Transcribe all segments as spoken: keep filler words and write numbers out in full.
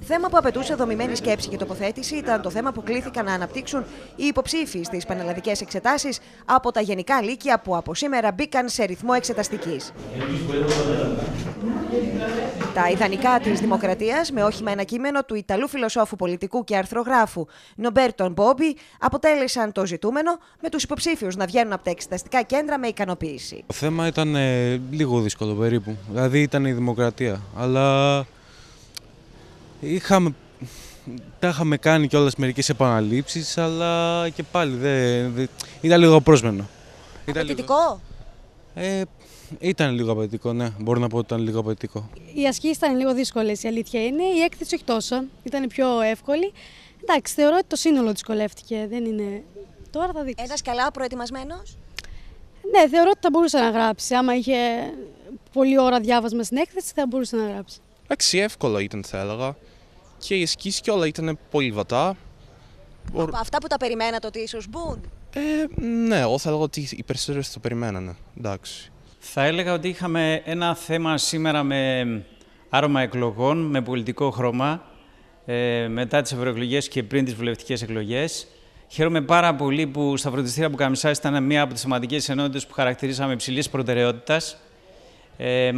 Θέμα που απαιτούσε δομημένη σκέψη και τοποθέτηση ήταν το θέμα που κλήθηκαν να αναπτύξουν οι υποψήφοι στις πανελλαδικές εξετάσεις από τα γενικά λύκεια που από σήμερα μπήκαν σε ρυθμό εξεταστικής. Τα ιδανικά της δημοκρατίας, με όχημα ένα κείμενο του Ιταλού φιλοσόφου, πολιτικού και αρθρογράφου Νομπέρτο Μπόμπι, αποτέλεσαν το ζητούμενο, με τους υποψήφιους να βγαίνουν από τα εξεταστικά κέντρα με ικανοποίηση. Το θέμα ήταν ε, λίγο δύσκολο περίπου, δηλαδή ήταν η δημοκρατία, αλλά είχαμε, τα είχαμε κάνει κιόλας μερικές επαναλήψεις, αλλά και πάλι δε, δε, ήταν λίγο απρόσμενο. Απαιτητικό? Ε, ήταν λίγο απαιτητικό, ναι. Μπορώ να πω ότι ήταν λίγο απαιτητικό. Οι ασκήσεις ήταν λίγο δύσκολες, η αλήθεια είναι. Η έκθεση όχι τόσο, ήταν πιο εύκολη. Εντάξει, θεωρώ ότι το σύνολο δυσκολεύτηκε, δεν είναι... Τώρα θα δείξει. Ένας καλά προετοιμασμένος? Ναι, θεωρώ ότι θα μπορούσε να γράψει. Άμα είχε πολλή ώρα διάβασμα στην έκθεση, θα μπορούσε να γράψει. Εντάξει, εύκολα ήταν, θα έλεγα. Και οι ασκήσεις και όλα ήταν πολύ βατά. Από αυτά που τα περιμένατε ότι ίσως μπουν? Ε, ναι, εγώ θα έλεγα ότι οι περισσότερες το περιμένανε. Εντάξει. Θα έλεγα ότι είχαμε ένα θέμα σήμερα με άρωμα εκλογών, με πολιτικό χρώμα, ε, μετά τις ευρωεκλογές και πριν τις βουλευτικές εκλογές. Χαίρομαι πάρα πολύ που στα φροντιστήρια Μπουκαμισάς ήταν μία από τις σημαντικές ενότητες που χαρακτηρίσαμε υψηλής προτεραιότητας. Ε,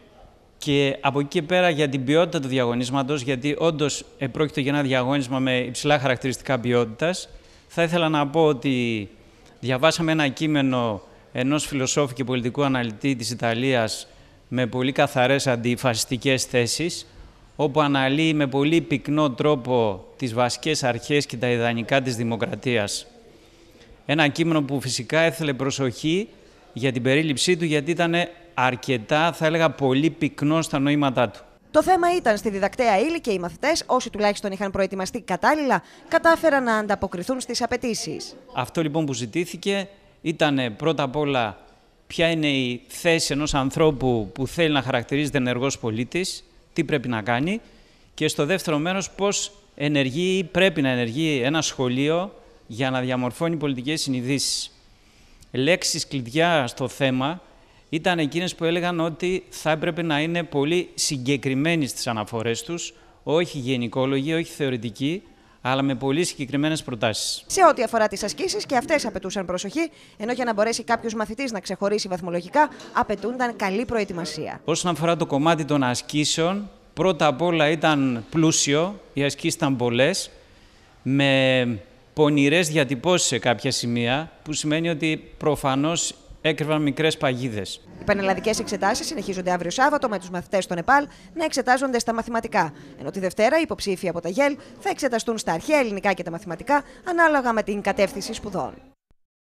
και από εκεί και πέρα για την ποιότητα του διαγωνίσματος, γιατί όντως πρόκειται για ένα διαγώνισμα με υψηλά χαρακτηριστικά ποιότητας, θα ήθελα να πω ότι διαβάσαμε ένα κείμενο ενός φιλοσόφου και πολιτικού αναλυτή της Ιταλίας με πολύ καθαρές αντιφασιστικές θέσεις, όπου αναλύει με πολύ πυκνό τρόπο τις βασικές αρχές και τα ιδανικά της δημοκρατίας. Ένα κείμενο που φυσικά έθελε προσοχή για την περίληψή του, γιατί ήταν αρκετά, θα έλεγα, πολύ πυκνό στα νοήματά του. Το θέμα ήταν στη διδακτέα ύλη και οι μαθητές, όσοι τουλάχιστον είχαν προετοιμαστεί κατάλληλα, κατάφεραν να ανταποκριθούν στις απαιτήσεις. Αυτό λοιπόν που ζητήθηκε ήταν πρώτα απ' όλα ποια είναι η θέση ενός ανθρώπου που θέλει να χαρακτηρίζεται ενεργός πολίτης, τι πρέπει να κάνει, και στο δεύτερο μέρος πώς ενεργεί ή πρέπει να ενεργεί ένα σχολείο για να διαμορφώνει πολιτικές συνειδήσεις. Λέξεις κλειδιά στο θέμα ήταν εκείνες που έλεγαν ότι θα έπρεπε να είναι πολύ συγκεκριμένοι στις αναφορές τους, όχι γενικόλογοι, όχι θεωρητικοί, αλλά με πολύ συγκεκριμένες προτάσεις. Σε ό,τι αφορά τις ασκήσεις, και αυτές απαιτούσαν προσοχή, ενώ για να μπορέσει κάποιος μαθητής να ξεχωρίσει βαθμολογικά, απαιτούνταν καλή προετοιμασία. Όσον αφορά το κομμάτι των ασκήσεων, πρώτα απ' όλα ήταν πλούσιο, οι ασκήσεις ήταν πολλές, με πονηρές διατυπώσεις σε κάποια σημεία, που σημαίνει ότι προφανώς έκρυβαν μικρές παγίδες. Οι πανελλαδικές εξετάσεις συνεχίζονται αύριο Σάββατο με τους μαθητές στο Νεπάλ να εξετάζονται στα μαθηματικά, ενώ τη Δευτέρα οι υποψήφοι από τα ΓΕΛ θα εξεταστούν στα αρχαία ελληνικά και τα μαθηματικά, ανάλογα με την κατεύθυνση σπουδών.